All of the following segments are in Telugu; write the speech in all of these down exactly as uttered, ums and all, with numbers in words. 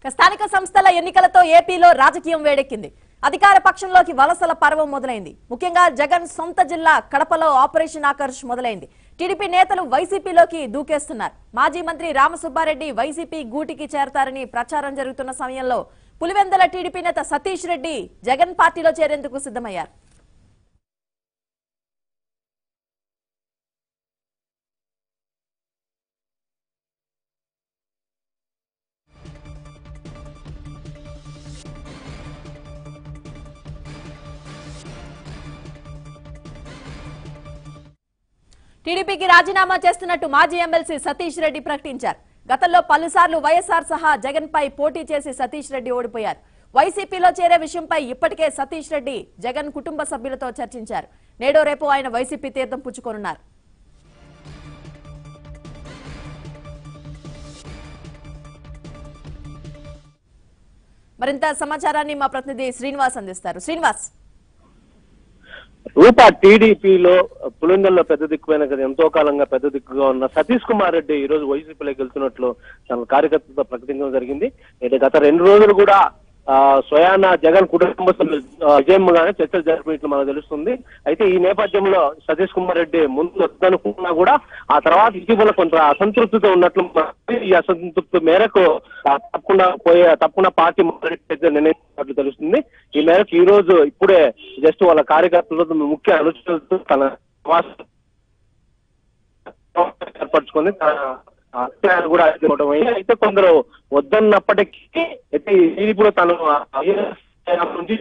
స్థానిక సంస్థల ఎన్నికలతో ఏపీలో రాజకీయం వేడెక్కింది. అధికార పక్షంలోకి వలసల పర్వం మొదలైంది. ముఖ్యంగా జగన్ సొంత జిల్లా కడపలో ఆపరేషన్ ఆకర్ష్ మొదలైంది. టీడీపీ నేతలు వైసీపీలోకి దూకేస్తున్నారు. మాజీ మంత్రి రామసుబ్బారెడ్డి వైసీపీ గూటికి చేరతారని ప్రచారం జరుగుతున్న సమయంలో పులివెందుల టీడీపీ నేత సతీష్ రెడ్డి జగన్ పార్టీలో చేరేందుకు సిద్ధమయ్యారు. టీడీపీకి రాజీనామా చేస్తున్నట్టు మాజీ ఎమ్మెల్సీ సతీష్ రెడ్డి ప్రకటించారు. గతంలో పలుసార్లు వైఎస్ఆర్ సహా జగన్ పై పోటీ చేసి సతీష్ రెడ్డి ఓడిపోయారు. వైసీపీలో చేరే విషయంపై ఇప్పటికే సతీష్ రెడ్డి జగన్ కుటుంబ సభ్యులతో చర్చించారు. నేడో రేపు ఆయన వైసీపీ తీర్థం పుచ్చుకోనున్నారు. మరింత సమాచారాన్ని మా ప్రతినిధి శ్రీనివాస్ అందిస్తారు. శ్రీనివాస్, రూపా టీడీపీలో పులివెందుల్లో పెద్ద దిక్కుపోయిన కదా ఎంతో కాలంగా పెద్ద దిక్కుగా ఉన్న సతీష్ కుమార్ రెడ్డి ఈ రోజు వైసీపీలోకి వెళ్తున్నట్లు తన కార్యకర్తలతో ప్రకటించడం జరిగింది. అయితే గత రెండు రోజులు కూడా ఆ స్వయాన జగన్ కుటుంబ విజయంగానే చర్చలు జరిపినట్లు మనకు తెలుస్తుంది. అయితే ఈ నేపథ్యంలో సతీష్ కుమార్ రెడ్డి ముందు వద్దనుకున్నా కూడా ఆ తర్వాత ఇటీవల కొంత అసంతృప్తితో ఉన్నట్లు ఈ అసంతృప్తి మేరకు తప్పకుండా పోయే తప్పకుండా పార్టీ నిర్ణయించినట్లు తెలుస్తుంది. ఈ మేరకు ఈ రోజు ఇప్పుడే జస్ట్ వాళ్ళ కార్యకర్తలతో ముఖ్య అనుచరులతో తన ఏర్పరచుకొని తన కూడా అయితే కొందరు వద్దన్నప్పటికీ అయితే ఇప్పుడు తను నుంచి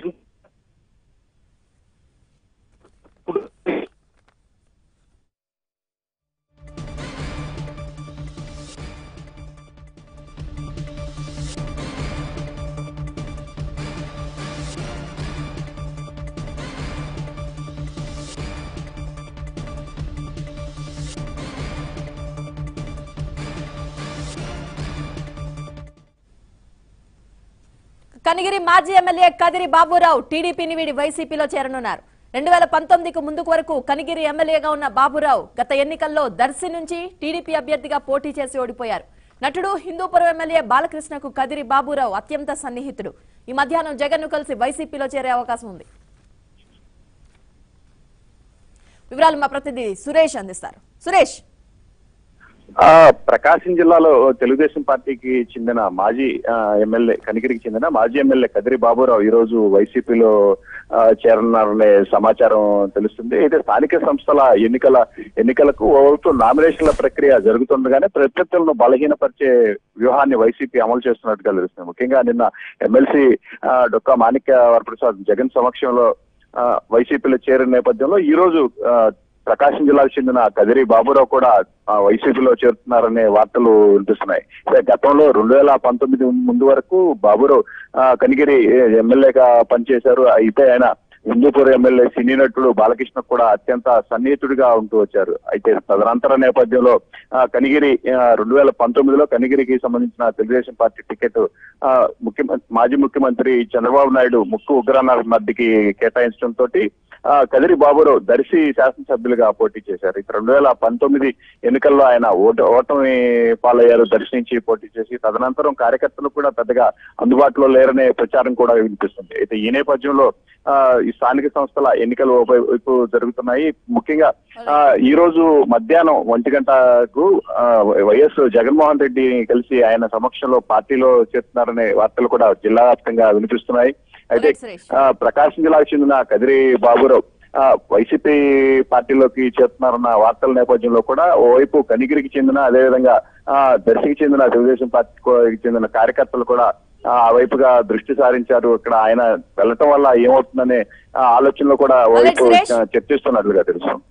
కనిగిరి మాజీ ఎమ్మెల్యే కదిరి బాబురావు టీడీపీని వీడి వైసీపీలో చేరనున్నారు. రెండు వేల పంతొమ్మిదికి ముందుకు వరకు కనిగిరి ఎమ్మెల్యేగా ఉన్న బాబురావు గత ఎన్నికల్లో దర్శి నుంచి టీడీపీ అభ్యర్థిగా పోటీ చేసి ఓడిపోయారు. నటుడు హిందూపురం ఎమ్మెల్యే బాలకృష్ణకు కదిరి బాబురావు అత్యంత సన్నిహితుడు. ఈ మధ్యాహ్నం జగన్ ను కలిసి వైసీపీలో చేరే అవకాశం ఉంది. వివరాలు మా ప్రతినిధి సురేష్ అందిస్తారు. సురేష్, ప్రకాశం జిల్లాలో తెలుగుదేశం పార్టీకి చెందిన మాజీ ఎమ్మెల్యే కనిగిరికి చెందిన మాజీ ఎమ్మెల్యే కదిరి బాబురావు ఈ రోజు వైసీపీలో చేరన్నారనే సమాచారం తెలుస్తుంది. అయితే స్థానిక సంస్థల ఎన్నికల ఎన్నికలకు ఓవైపు నామినేషన్ల ప్రక్రియ జరుగుతుండగానే ప్రత్యర్థులను బలహీనపరిచే వ్యూహాన్ని వైసీపీ అమలు చేస్తున్నట్టుగా తెలుస్తుంది. ముఖ్యంగా నిన్న ఎమ్మెల్సీ డొక్కా మాణిక్య వరప్రసాద్ జగన్ సమక్షంలో వైసీపీలో చేరిన నేపథ్యంలో ఈ రోజు ప్రకాశం జిల్లాకు చెందిన కదిరి బాబురావు కూడా వైసీపీలో చేరుతున్నారనే వార్తలు వినిపిస్తున్నాయి. గతంలో రెండు వేల పంతొమ్మిది ముందు వరకు బాబురావు కనిగిరి ఎమ్మెల్యేగా పనిచేశారు. అయితే ఆయన హిందూపూర్ ఎమ్మెల్యే సినీ నటుడు బాలకృష్ణ కూడా అత్యంత సన్నిహితుడిగా ఉంటూ వచ్చారు. అయితే తదనంతర నేపథ్యంలో కనిగిరి రెండు వేల పంతొమ్మిదిలో కనిగిరికి సంబంధించిన తెలుగుదేశం పార్టీ టికెట్ ముఖ్యమంత్రి మాజీ ముఖ్యమంత్రి చంద్రబాబు నాయుడు ముక్కు ఉగ్రనాథ్కి కేటాయించడంతో కదిరి బాబురావు దర్శి శాసనసభ్యులుగా పోటీ చేశారు. ఇక రెండు వేల పంతొమ్మిది ఎన్నికల్లో ఆయన ఓట ఓటమి పాలయ్యారు దర్శి నుంచి పోటీ చేసి. తదనంతరం కార్యకర్తలు కూడా పెద్దగా అందుబాటులో లేరనే ప్రచారం కూడా వినిపిస్తుంది. అయితే ఈ నేపథ్యంలో ఆ ఈ స్థానిక సంస్థల ఎన్నికలు వైపు జరుగుతున్నాయి. ముఖ్యంగా ఆ ఈ రోజు మధ్యాహ్నం ఒంటి గంటకు వైఎస్ జగన్మోహన్ రెడ్డి కలిసి ఆయన సమక్షంలో పార్టీలో చేస్తున్నారనే వార్తలు కూడా జిల్లా వ్యాప్తంగా వినిపిస్తున్నాయి. అయితే ప్రకాశం జిల్లాకు చెందిన కదిరి బాబురావు వైసీపీ పార్టీలోకి చేరుతున్నారన్న వార్తల నేపథ్యంలో కూడా ఓవైపు కనిగిరికి చెందిన అదేవిధంగా ఆ దర్శికి చెందిన తెలుగుదేశం పార్టీకి చెందిన కార్యకర్తలు కూడా ఆ వైపుగా దృష్టి సారించారు. ఇక్కడ ఆయన వెళ్ళటం వల్ల ఏమవుతుందనే ఆలోచనలో కూడా ఓవైపు చర్చిస్తున్నట్లుగా తెలుసు.